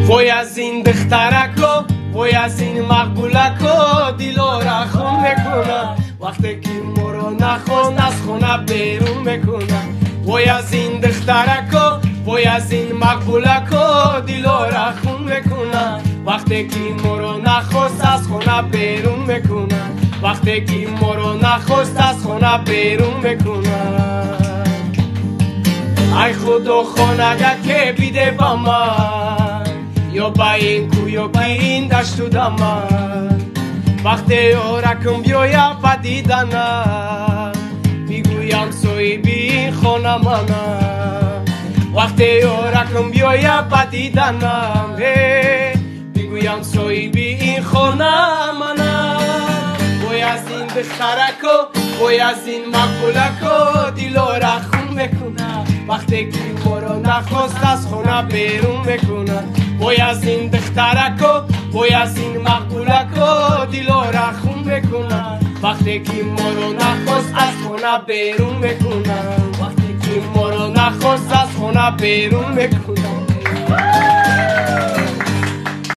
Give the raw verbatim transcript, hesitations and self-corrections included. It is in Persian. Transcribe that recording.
وای از این دخترکو وای از این مقبولکو دیلو رخون میکنه وقتی که مرو نخواست از خونه بیرون میکنه وای از این دخترکو وای از این مقبولکو دیلو رخون میکنه وقتی که مرو نخواست از خونه بیرون میکنه وقتی که مرو نخواست از خونه بیرون میکنه ای خدا خانگه که بیده با من یا با این کو یا با این دشت و دمن وقتی رکم بیاید پدیدنم میگویم صاحبی این خانه منم وقتی رکم بیاید پدیدنم میگویم صاحبی این خانه منم وای از این دخترکو وای از این مقبولکو دیلو رخون میکنه وقتی که مرو نخواست از خونه بیرون میکنه وای از این دخترکو وای از این مقبولکو دیلو رخون میکنه وقتی که مرو نخواست از خونه بیرون میکنه وقتی که مرو نخواست از خونه بیرون میکنه